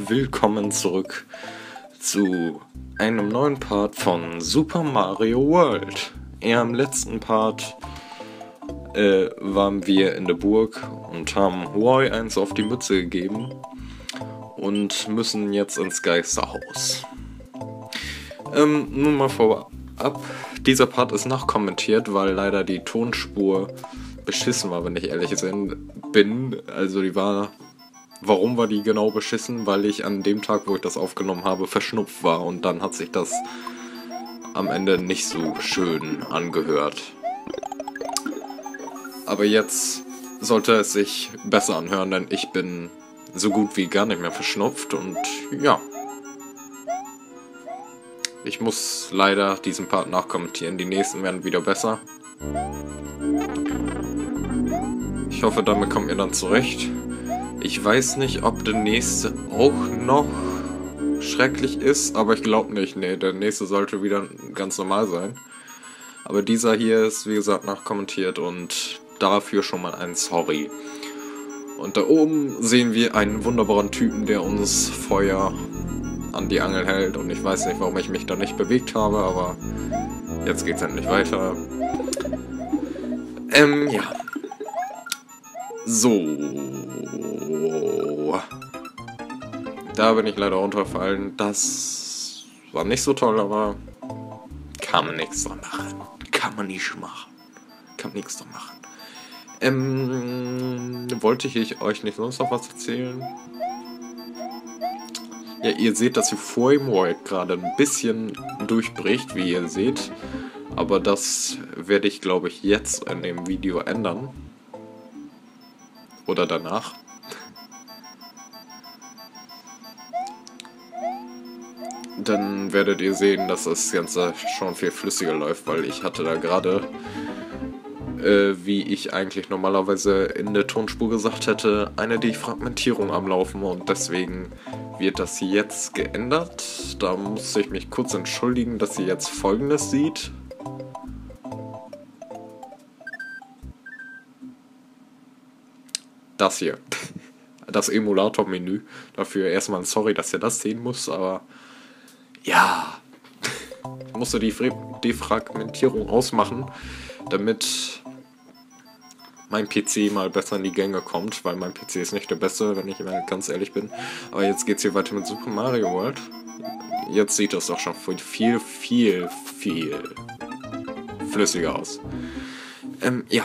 willkommen zurück zu einem neuen Part von Super Mario World. Im letzten Part waren wir in der Burg und haben Roy eins auf die Mütze gegeben und müssen jetzt ins Geisterhaus. Nun mal vorab, dieser Part ist nachkommentiert, weil leider die Tonspur beschissen war, wenn ich ehrlich bin. Also warum war die genau beschissen? Weil ich an dem Tag, wo ich das aufgenommen habe, verschnupft war und dann hat sich das am Ende nicht so schön angehört. Aber jetzt sollte es sich besser anhören, denn ich bin so gut wie gar nicht mehr verschnupft und ja. Ich muss leider diesen Part nachkommentieren, die nächsten werden wieder besser. Ich hoffe, damit kommt ihr dann zurecht. Ich weiß nicht, ob der nächste auch noch schrecklich ist, aber ich glaube nicht. Nee, der nächste sollte wieder ganz normal sein. Aber dieser hier ist, wie gesagt, nachkommentiert und dafür schon mal ein Sorry. Und da oben sehen wir einen wunderbaren Typen, der uns Feuer an die Angel hält. Und ich weiß nicht, warum ich mich da nicht bewegt habe, aber jetzt geht's endlich weiter. Ja. So. Da bin ich leider runtergefallen. Das war nicht so toll, aber kann man nichts dran machen. Kann man nicht machen. Kann nichts dran machen. Wollte ich euch nicht sonst noch was erzählen? Ja, ihr seht, dass die Frame Rate gerade ein bisschen durchbricht, wie ihr seht. Aber das werde ich, glaube ich, jetzt in dem Video ändern. Oder danach. Dann werdet ihr sehen, dass das Ganze schon viel flüssiger läuft, weil ich hatte da gerade, wie ich eigentlich normalerweise in der Tonspur gesagt hätte, eine Defragmentierung am Laufen und deswegen wird das jetzt geändert. Da muss ich mich kurz entschuldigen, dass ihr jetzt Folgendes seht. Das hier. Das Emulator-Menü. Dafür erstmal ein Sorry, dass ihr das sehen müsst, aber ja. Ich musste die Defragmentierung ausmachen, damit mein PC mal besser in die Gänge kommt, weil mein PC ist nicht der beste, wenn ich mal ganz ehrlich bin. Aber jetzt geht's hier weiter mit Super Mario World. Jetzt sieht das doch schon viel flüssiger aus. Ja.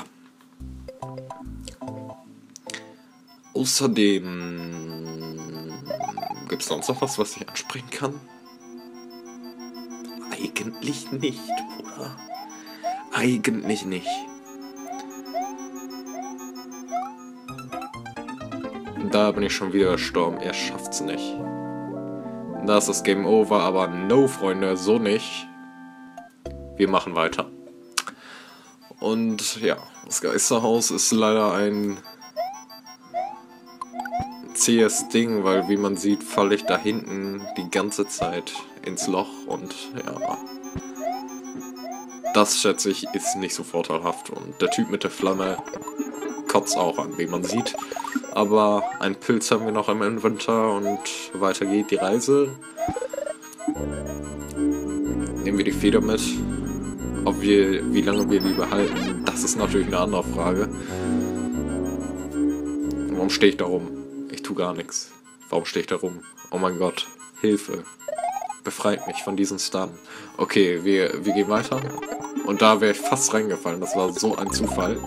Außerdem gibt es sonst noch was ich ansprechen kann? Eigentlich nicht, Bruder. Eigentlich nicht. Da bin ich schon wieder gestorben. Er schafft's nicht. Da ist das Game Over, aber no, Freunde, so nicht. Wir machen weiter. Und ja, das Geisterhaus ist leider ein zähes Ding, weil wie man sieht, falle ich da hinten die ganze Zeit ins Loch und ja. Das, schätze ich, ist nicht so vorteilhaft und der Typ mit der Flamme kotzt auch an, wie man sieht. Aber einen Pilz haben wir noch im Inventar und weiter geht die Reise. Nehmen wir die Feder mit. Wie lange wir die behalten, das ist natürlich eine andere Frage. Warum stehe ich da rum? Ich tue gar nichts. Warum stehe ich da rum? Oh mein Gott. Hilfe. Befreit mich von diesen Stun. Okay, wir gehen weiter. Und da wäre ich fast reingefallen. Das war so ein Zufall.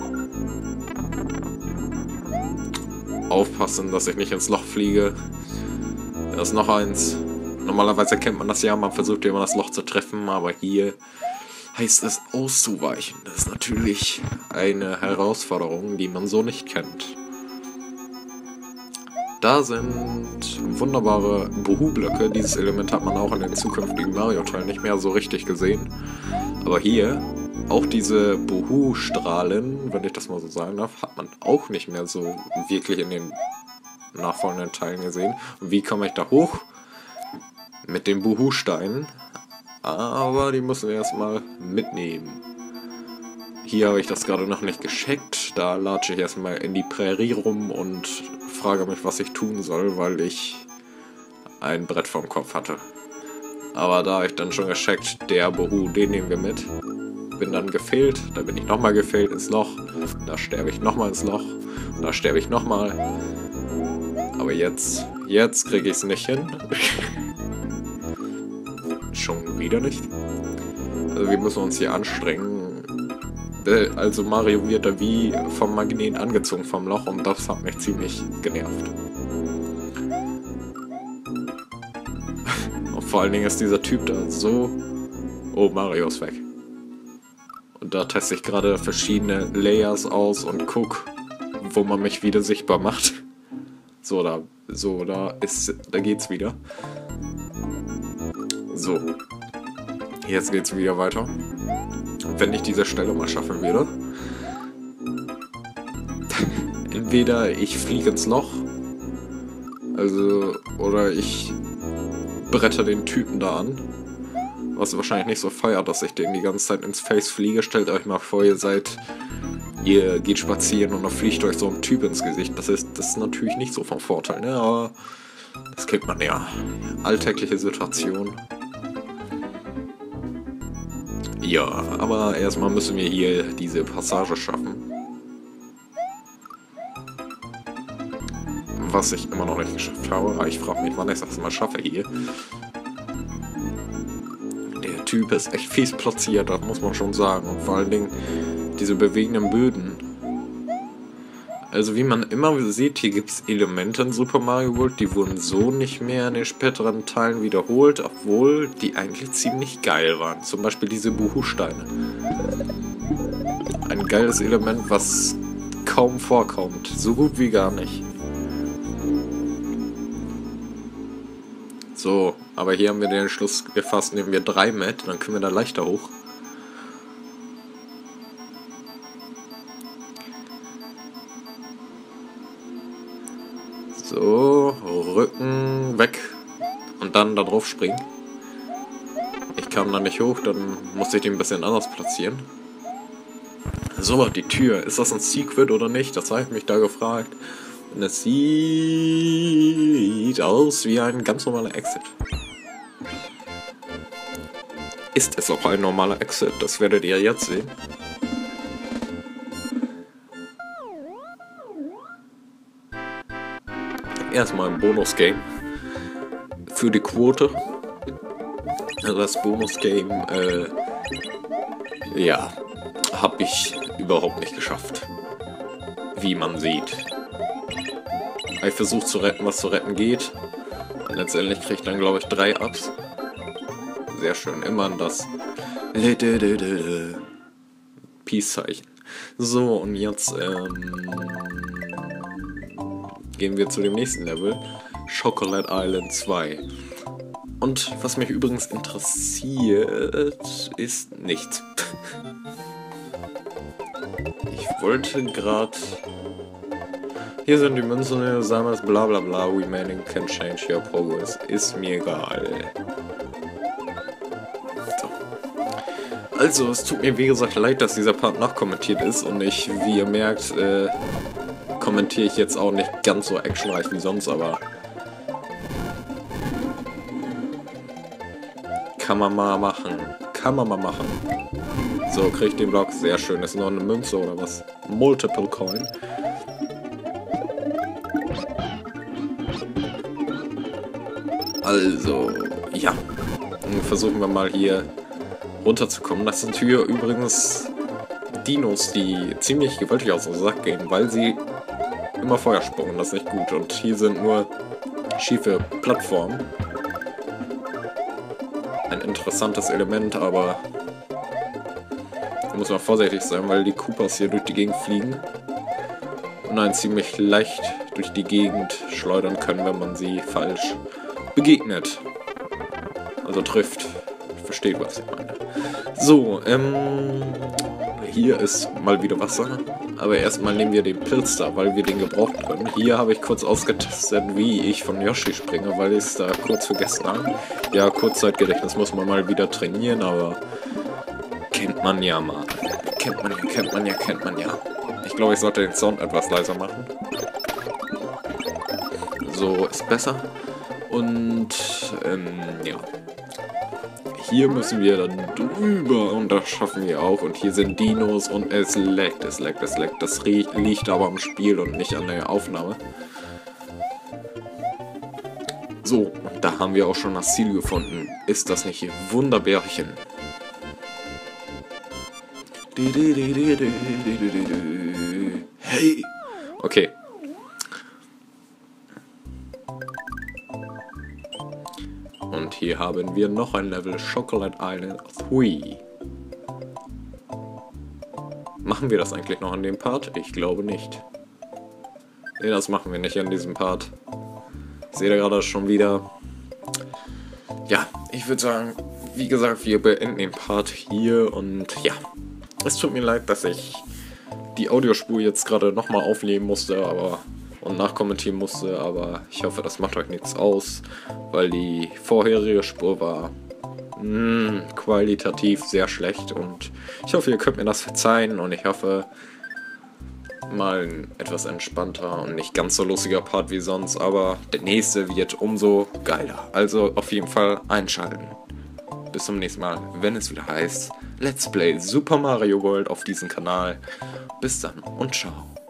Aufpassen, dass ich nicht ins Loch fliege. Da ist noch eins. Normalerweise kennt man das ja. Man versucht ja immer das Loch zu treffen. Aber hier heißt es auszuweichen. Das ist natürlich eine Herausforderung, die man so nicht kennt. Da sind wunderbare Buhu-Blöcke. Dieses Element hat man auch in den zukünftigen Mario-Teilen nicht mehr so richtig gesehen. Aber hier, auch diese Buhu-Strahlen, wenn ich das mal so sagen darf, hat man auch nicht mehr so wirklich in den nachfolgenden Teilen gesehen. Und wie komme ich da hoch? Mit den Buhu-Steinen. Aber die müssen wir erstmal mitnehmen. Hier habe ich das gerade noch nicht gescheckt. Da latsche ich erstmal in die Prärie rum und frage mich, was ich tun soll, weil ich ein Brett vorm Kopf hatte. Aber da habe ich dann schon gecheckt, der Bohu, den nehmen wir mit. Bin dann gefehlt, da bin ich nochmal gefehlt ins Loch, da sterbe ich nochmal ins Loch, da sterbe ich nochmal. Aber jetzt kriege ich es nicht hin. Schon wieder nicht. Also wir müssen uns hier anstrengen. Also Mario wird da wie vom Magnet angezogen vom Loch und das hat mich ziemlich genervt. Und vor allen Dingen ist dieser Typ da so... Oh, Mario ist weg. Und da teste ich gerade verschiedene Layers aus und guck, wo man mich wieder sichtbar macht. Da geht's wieder. So. Jetzt geht's wieder weiter. Wenn ich diese Stelle mal schaffen würde. Entweder ich fliege ins Loch. Oder ich bretter den Typen da an. Was wahrscheinlich nicht so feiert, dass ich den die ganze Zeit ins Face fliege. Stellt euch mal vor, ihr geht spazieren und dann fliegt euch so ein Typ ins Gesicht. Das ist natürlich nicht so vom Vorteil, ne? Aber das kennt man ja. Alltägliche Situation. Ja, aber erstmal müssen wir hier diese Passage schaffen. Was ich immer noch nicht geschafft habe. Aber ich frage mich, wann ich das mal schaffe hier. Der Typ ist echt fies platziert, das muss man schon sagen. Und vor allen Dingen diese bewegenden Böden. Also wie man immer sieht, hier gibt es Elemente in Super Mario World, die wurden so nicht mehr in den späteren Teilen wiederholt, obwohl die eigentlich ziemlich geil waren. Zum Beispiel diese Buhu-Steine. Ein geiles Element, was kaum vorkommt. So gut wie gar nicht. So, aber hier haben wir den Entschluss gefasst, nehmen wir 3 mit, dann können wir da leichter hoch. So, Rücken weg und dann da drauf springen. Ich kam da nicht hoch, dann musste ich den ein bisschen anders platzieren. So, die Tür. Ist das ein Secret oder nicht? Das habe ich mich da gefragt. Und es sieht aus wie ein ganz normaler Exit. Ist es auch ein normaler Exit? Das werdet ihr jetzt sehen. Erstmal ein Bonus-Game für die Quote. Das Bonus-Game, ja, habe ich überhaupt nicht geschafft. Wie man sieht. Ich versuche zu retten, was zu retten geht. Und letztendlich kriege ich dann, glaube ich, 3 Ups. Sehr schön, immer an das Peace-Zeichen. So, und jetzt, gehen wir zu dem nächsten Level. Chocolate Island 2. Und was mich übrigens interessiert, ist nichts. Ich wollte gerade... Hier sind die Münzen, Samas, bla bla bla, remaining can change your progress. Ist mir egal. So. Also, es tut mir wie gesagt leid, dass dieser Part nachkommentiert ist und ich, wie ihr merkt, kommentiere ich jetzt auch nicht ganz so actionreich wie sonst, aber kann man mal machen. Kann man mal machen. So, krieg ich den Block. Sehr schön. Ist noch eine Münze oder was? Multiple Coin. Also, ja. Dann versuchen wir mal hier runterzukommen. Das sind hier übrigens Dinos, die ziemlich gewaltig aus dem Sack gehen, weil sie immer Feuer spucken. Das ist nicht gut. Und hier sind nur schiefe Plattformen. Ein interessantes Element, aber da muss man vorsichtig sein, weil die Koopas hier durch die Gegend fliegen und einen ziemlich leicht durch die Gegend schleudern können, wenn man sie falsch begegnet. Also trifft. Versteht, was ich meine. So, hier ist mal wieder Wasser. Aber erstmal nehmen wir den Pilz da, weil wir den gebrauchen können. Hier habe ich kurz ausgetestet, wie ich von Yoshi springe, weil ich es da kurz vergessen habe. Ja, Kurzzeitgedächtnis muss man mal wieder trainieren, aber kennt man ja mal. Kennt man ja. Ich glaube, ich sollte den Sound etwas leiser machen. So ist besser. Und, ja. Hier müssen wir dann drüber und das schaffen wir auch. Und hier sind Dinos und es leckt, es leckt, es leckt. Das liegt aber am Spiel und nicht an der Aufnahme. So, und da haben wir auch schon das Ziel gefunden. Ist das nicht Wunderbärchen? Hey! Okay. Und hier haben wir noch ein Level, Chocolate Island 3. Machen wir das eigentlich noch an dem Part? Ich glaube nicht. Ne, das machen wir nicht an diesem Part. Seht ihr gerade schon wieder? Ja, ich würde sagen, wie gesagt, wir beenden den Part hier und ja. Es tut mir leid, dass ich die Audiospur jetzt gerade nochmal aufnehmen musste, und nachkommentieren musste, aber ich hoffe, das macht euch nichts aus, weil die vorherige Spur war qualitativ sehr schlecht und ich hoffe, ihr könnt mir das verzeihen und ich hoffe, mal ein etwas entspannter und nicht ganz so lustiger Part wie sonst, aber der nächste wird umso geiler. Also auf jeden Fall einschalten. Bis zum nächsten Mal, wenn es wieder heißt Let's Play Super Mario World auf diesem Kanal. Bis dann und ciao.